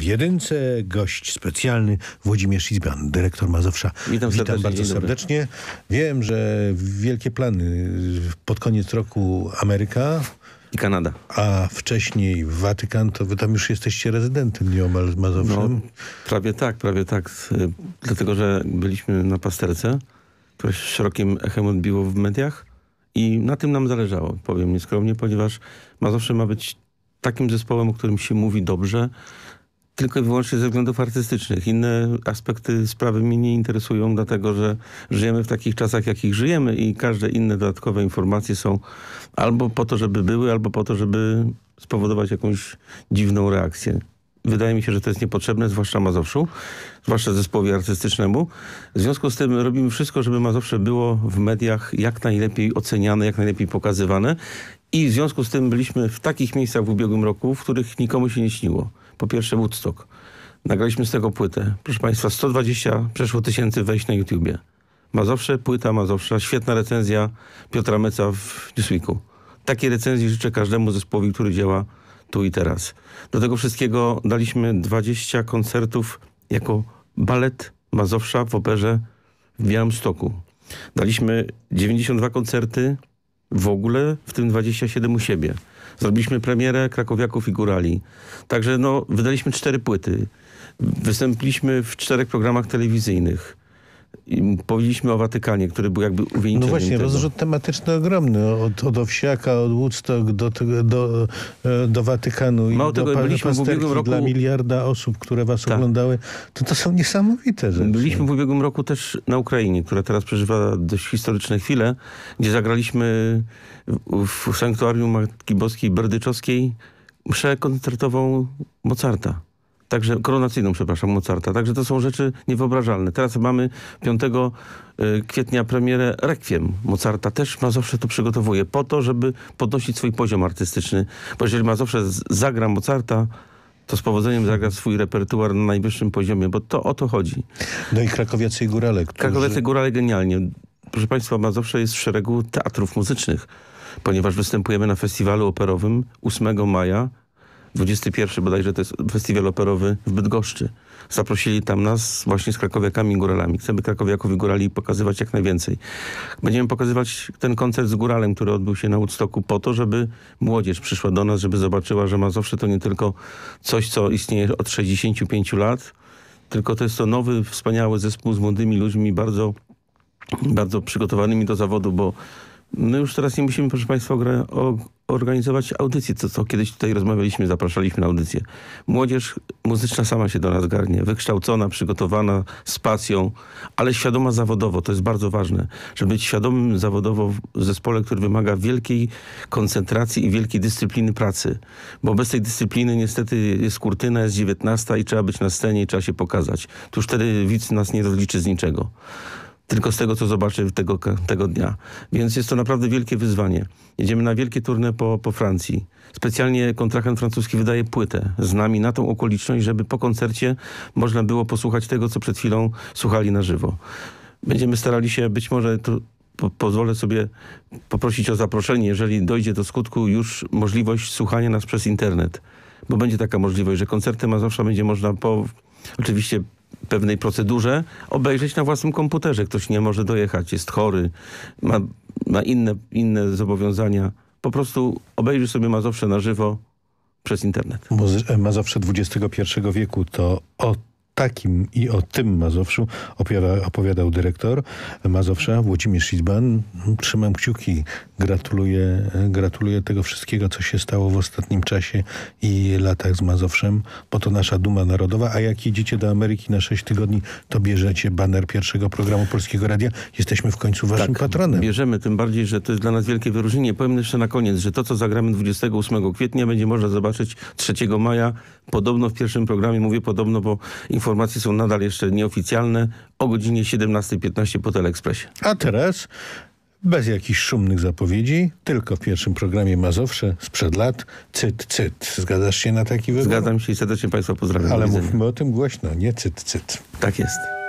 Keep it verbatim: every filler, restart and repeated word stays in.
w jedynce gość specjalny Włodzimierz Szicban, dyrektor Mazowsza. Witam, Witam serdecznie, bardzo serdecznie. Wiem, że wielkie plany pod koniec roku Ameryka i Kanada. A wcześniej Watykan, to wy tam już jesteście rezydentem nieomal Mazowszem? No, prawie tak, prawie tak. Dlatego, że byliśmy na pasterce, które szerokim echem odbiło w mediach i na tym nam zależało, powiem nieskromnie, ponieważ Mazowsze ma być takim zespołem, o którym się mówi dobrze, tylko i wyłącznie ze względów artystycznych. Inne aspekty sprawy mnie nie interesują, dlatego że żyjemy w takich czasach, jakich żyjemy i każde inne dodatkowe informacje są albo po to, żeby były, albo po to, żeby spowodować jakąś dziwną reakcję. Wydaje mi się, że to jest niepotrzebne, zwłaszcza Mazowszu, zwłaszcza zespołowi artystycznemu. W związku z tym robimy wszystko, żeby Mazowsze było w mediach jak najlepiej oceniane, jak najlepiej pokazywane. I w związku z tym byliśmy w takich miejscach w ubiegłym roku, w których nikomu się nie śniło. Po pierwsze Woodstock. Nagraliśmy z tego płytę. Proszę Państwa, sto dwadzieścia przeszło tysięcy wejść na YouTubie. Mazowsze, płyta Mazowsza, świetna recenzja Piotra Meca w Newsweeku. Takiej recenzji życzę każdemu zespołowi, który działa tu i teraz. Do tego wszystkiego daliśmy dwadzieścia koncertów jako balet Mazowsza w operze w Białymstoku. Daliśmy dziewięćdziesiąt dwa koncerty w ogóle, w tym dwadzieścia siedem u siebie. Zrobiliśmy premierę Krakowiaków i Górali. Także no, wydaliśmy cztery płyty. Wystąpiliśmy w czterech programach telewizyjnych. I powiedzieliśmy o Watykanie, który był jakby uwieńczeniem No właśnie, tego. rozrzut tematyczny ogromny. Od, od Owsiaka, od Woodstock do, do, do, do Watykanu i Mało do tego, byliśmy w ubiegłym roku dla miliarda osób, które was tak. oglądały. To to są niesamowite rzeczy. Byliśmy w ubiegłym roku też na Ukrainie, która teraz przeżywa dość historyczne chwile, gdzie zagraliśmy w, w sanktuarium Matki Boskiej Berdyczowskiej mszę koncertową Mozarta. Także koronacyjną, przepraszam, Mozarta. Także to są rzeczy niewyobrażalne. Teraz mamy piątego kwietnia premierę Requiem Mozarta. Też Mazowsze to przygotowuje po to, żeby podnosić swój poziom artystyczny. Bo jeżeli Mazowsze zagra Mozarta, to z powodzeniem zagra swój repertuar na najwyższym poziomie, bo to o to chodzi. No i Krakowiacy i Górale. Którzy... Krakowiacy i Górale genialnie. Proszę Państwa, Mazowsze jest w szeregu teatrów muzycznych, ponieważ występujemy na festiwalu operowym ósmego maja. dwudziestego pierwszego bodajże to jest festiwal operowy w Bydgoszczy. Zaprosili tam nas właśnie z krakowiakami i góralami. Chcemy krakowiaków i górali pokazywać jak najwięcej. Będziemy pokazywać ten koncert z Góralem, który odbył się na Woodstocku po to, żeby młodzież przyszła do nas, żeby zobaczyła, że Mazowsze to nie tylko coś, co istnieje od sześćdziesięciu pięciu lat, tylko to jest to nowy, wspaniały zespół z młodymi ludźmi, bardzo, bardzo przygotowanymi do zawodu, bo my już teraz nie musimy, proszę Państwa, organizować audycji, co, co kiedyś tutaj rozmawialiśmy, zapraszaliśmy na audycję. Młodzież muzyczna sama się do nas garnie, wykształcona, przygotowana, z pasją, ale świadoma zawodowo. To jest bardzo ważne, żeby być świadomym zawodowo w zespole, który wymaga wielkiej koncentracji i wielkiej dyscypliny pracy. Bo bez tej dyscypliny niestety jest kurtyna, jest dziewiętnasta i trzeba być na scenie i trzeba się pokazać. Tu już wtedy widz nas nie rozliczy z niczego. Tylko z tego, co zobaczy tego, tego dnia. Więc jest to naprawdę wielkie wyzwanie. Jedziemy na wielkie tournée po, po Francji. Specjalnie kontrahent francuski wydaje płytę z nami na tą okoliczność, żeby po koncercie można było posłuchać tego, co przed chwilą słuchali na żywo. Będziemy starali się, być może to po, pozwolę sobie poprosić o zaproszenie, jeżeli dojdzie do skutku już możliwość słuchania nas przez internet. Bo będzie taka możliwość, że koncerty Mazowsza będzie można po oczywiście pewnej procedurze obejrzeć na własnym komputerze. Ktoś nie może dojechać, jest chory, ma, ma inne, inne zobowiązania. Po prostu obejrzy sobie Mazowsze na żywo przez internet. Mazowsze dwudziestego pierwszego wieku to o takim i o tym Mazowszu opowiada, opowiadał dyrektor Mazowsza Włodzimierz Szicban. Trzymam kciuki. Gratuluję, gratuluję tego wszystkiego, co się stało w ostatnim czasie i latach z Mazowszem, bo to nasza duma narodowa. A jak jedziecie do Ameryki na sześć tygodni, to bierzecie baner pierwszego programu Polskiego Radia. Jesteśmy w końcu waszym tak, patronem. Bierzemy, tym bardziej, że to jest dla nas wielkie wyróżnienie. Powiem jeszcze na koniec, że to, co zagramy dwudziestego ósmego kwietnia, będzie można zobaczyć trzeciego maja. Podobno w pierwszym programie, mówię podobno, bo informacje są nadal jeszcze nieoficjalne, o godzinie siedemnastej piętnaście po Teleekspresie. A teraz bez jakichś szumnych zapowiedzi, tylko w pierwszym programie Mazowsze sprzed lat, cyt, cyt. Zgadzasz się na taki wybór? Zgadzam się i serdecznie Państwa pozdrawiam. Ale mówmy o tym głośno, nie cyt, cyt. Tak jest.